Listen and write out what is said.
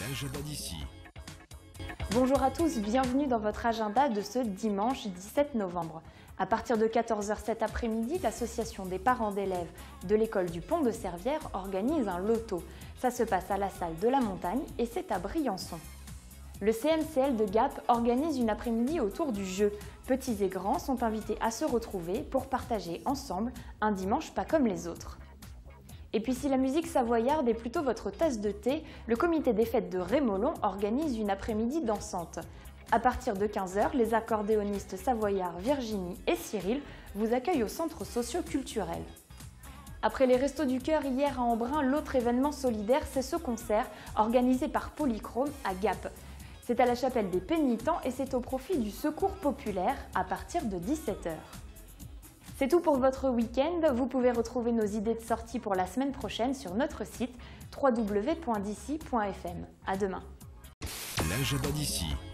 L'agenda d'ici. Bonjour à tous, bienvenue dans votre agenda de ce dimanche 17 novembre. À partir de 14 h cet après-midi, l'association des parents d'élèves de l'école du Pont de Servières organise un loto. Ça se passe à la salle de la Montagne et c'est à Briançon. Le CMCL de Gap organise une après-midi autour du jeu. Petits et grands sont invités à se retrouver pour partager ensemble un dimanche pas comme les autres. Et puis si la musique savoyarde est plutôt votre tasse de thé, le comité des fêtes de Rémolon organise une après-midi dansante. À partir de 15 h, les accordéonistes savoyards Virginie et Cyril vous accueillent au centre socio-culturel. Après les Restos du Cœur hier à Embrun, l'autre événement solidaire, c'est ce concert organisé par Polychrome à Gap. C'est à la chapelle des Pénitents et c'est au profit du Secours populaire à partir de 17 h. C'est tout pour votre week-end. Vous pouvez retrouver nos idées de sortie pour la semaine prochaine sur notre site www.dici.fm. À demain. L'agenda d'ici.